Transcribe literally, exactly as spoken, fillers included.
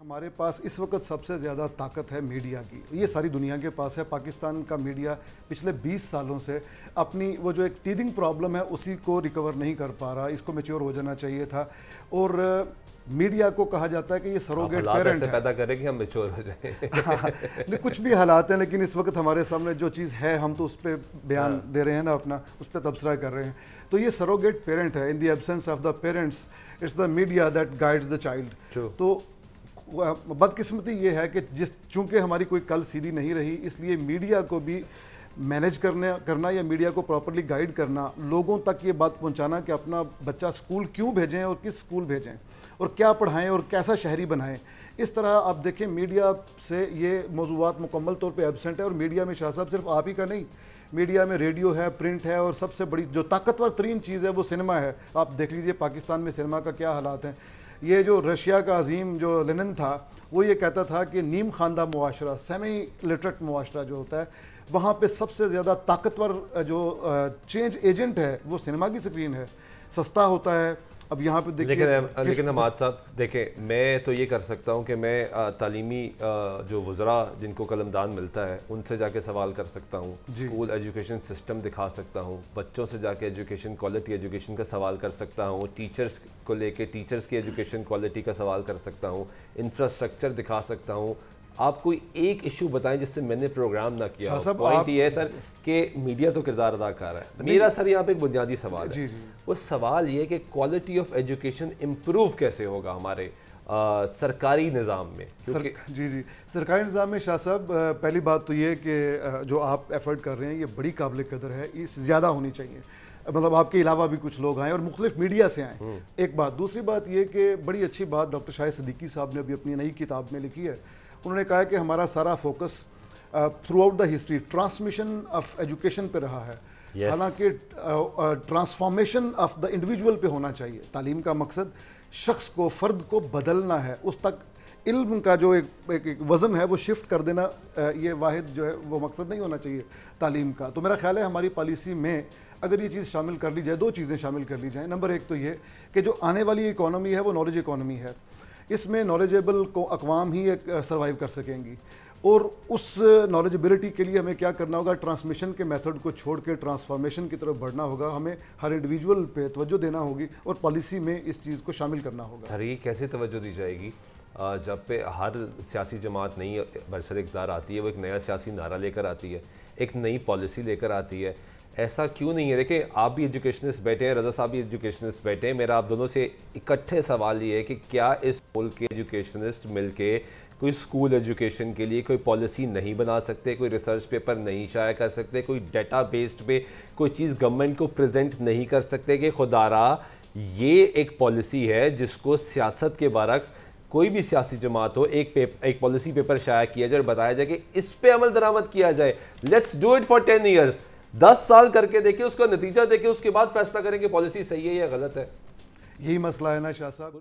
हमारे पास इस वक्त सबसे ज़्यादा ताकत है मीडिया की, ये सारी दुनिया के पास है। पाकिस्तान का मीडिया पिछले बीस सालों से अपनी वो जो एक टीदिंग प्रॉब्लम है उसी को रिकवर नहीं कर पा रहा, इसको मैच्योर हो जाना चाहिए था। और मीडिया को कहा जाता है कि ये सरोगेट पेरेंट है, पैदा करें कि हम मैच्योर हो जाएं। हाँ, कुछ भी हालात हैं, लेकिन इस वक्त हमारे सामने जो चीज़ है हम तो उस पर बयान हाँ। दे रहे हैं ना, अपना उस पर तबसरा कर रहे हैं। तो ये सरोगेट पेरेंट है। In the absence of the parents it's the media that guides the child. तो बदकिस्मती ये है कि जिस चूंकि हमारी कोई कल सीधी नहीं रही, इसलिए मीडिया को भी मैनेज करने करना या मीडिया को प्रॉपरली गाइड करना, लोगों तक ये बात पहुंचाना कि अपना बच्चा स्कूल क्यों भेजें और किस स्कूल भेजें और क्या पढ़ाएं और कैसा शहरी बनाएं। इस तरह आप देखें मीडिया से ये मौजूदात मुकम्मल तौर पे एब्सेंट है। और मीडिया में शाह साहब सिर्फ आप ही का नहीं, मीडिया में रेडियो है, प्रिंट है, और सबसे बड़ी जो ताकतवर तरीन चीज़ है वो सिनेमा है। आप देख लीजिए पाकिस्तान में सिनेमा का क्या हालात हैं। ये जो रशिया का अजीम जो लेनिन था वो ये कहता था कि नीम खानदा मुआशरा, सेमी लिटरेट मुआशरा जो होता है, वहाँ पे सबसे ज़्यादा ताकतवर जो चेंज एजेंट है वो सिनेमा की स्क्रीन है। सस्ता होता है। अब यहाँ पे देखिए, लेकिन लेकिन हमाद साहब देखें, मैं तो ये कर सकता हूँ कि मैं तालीमी जो वज़रा जिनको कलमदान मिलता है उनसे जाके सवाल कर सकता हूँ, स्कूल एजुकेशन सिस्टम दिखा सकता हूँ, बच्चों से जाके एजुकेशन क्वालिटी एजुकेशन का सवाल कर सकता हूँ, टीचर्स को लेके टीचर्स की एजुकेशन क्वालिटी का सवाल कर सकता हूँ, इंफ्रास्ट्रक्चर दिखा सकता हूँ। आप कोई एक इशू बताएं जिससे मैंने प्रोग्राम ना किया हो। पॉइंट ये है सर कि मीडिया तो किरदार अदा कर रहा है। मेरा सर यहाँ पे एक बुनियादी सवाल है, जी जी। वो सवाल ये कि क्वालिटी ऑफ एजुकेशन इम्प्रूव कैसे होगा हमारे आ, सरकारी निज़ाम में, क्योंकि सर, जी जी सरकारी निज़ाम में शाह साहब, पहली बात तो ये कि जो आप एफर्ट कर रहे हैं ये बड़ी काबिल कदर है, इस ज़्यादा होनी चाहिए। मतलब आपके अलावा भी कुछ लोग आए और मुख्तलिफ मीडिया से आए, एक बात। दूसरी बात ये कि बड़ी अच्छी बात डॉक्टर शाहिद सिद्दीकी साहब ने अभी अपनी नई किताब में लिखी है। उन्होंने कहा कि हमारा सारा focus throughout the history transmission of education पे रहा है। yes. हालांकि ट्रांसफॉर्मेशन ऑफ द इंडिविजुअल पे होना चाहिए। तालीम का मकसद शख्स को, फ़र्द को बदलना है, उस तक इल्म का जो एक, एक, एक वज़न है वो शिफ्ट कर देना, uh, ये वाहिद जो है वो मकसद नहीं होना चाहिए तालीम का। तो मेरा ख्याल है हमारी पॉलिसी में अगर ये चीज़ शामिल कर ली जाए, दो चीज़ें शामिल कर ली जाएँ। नंबर एक तो ये कि जो आने वाली इकॉनमी है वो नॉलेज इकॉनमी है, इसमें नॉलेजेबल को अकवाम ही एक सर्वाइव कर सकेंगी। और उस नॉलेजेबिलिटी के लिए हमें क्या करना होगा, ट्रांसमिशन के मेथड को छोड़ के ट्रांसफॉर्मेशन की तरफ बढ़ना होगा। हमें हर इंडिविजुअल पे तवज्जो देना होगी और पॉलिसी में इस चीज़ को शामिल करना होगा। सर ये कैसे तवज्जो दी जाएगी जब पे हर सियासी जमात नई बरसर इक़्तिदार आती है, वो एक नया सियासी नारा लेकर आती है, एक नई पॉलिसी लेकर आती है। ऐसा क्यों नहीं है? देखिए, आप भी एजुकेशनिस्ट बैठे हैं, रज़ा साहब भी एजुकेशनिस्ट बैठे हैं। मेरा आप दोनों से इकट्ठे सवाल ये है कि क्या इस मुल्क के एजुकेशनिस्ट मिलके कोई स्कूल एजुकेशन के लिए कोई पॉलिसी नहीं बना सकते, कोई रिसर्च पेपर नहीं शाया कर सकते, कोई डेटा बेस्ड पे कोई चीज़ गवर्नमेंट को प्रेजेंट नहीं कर सकते कि खुदारा ये एक पॉलिसी है जिसको सियासत के बरक्स कोई भी सियासी जमात हो, एक पेप, एक पॉलिसी पेपर शाया किया जाए और बताया जाए कि इस पे अमल दरामद किया जाए। Let's do it for ten years, दस साल करके देखिए, उसका नतीजा देखिए, उसके बाद फैसला करेंगे पॉलिसी सही है या गलत है। यही मसला है ना शाह साहब।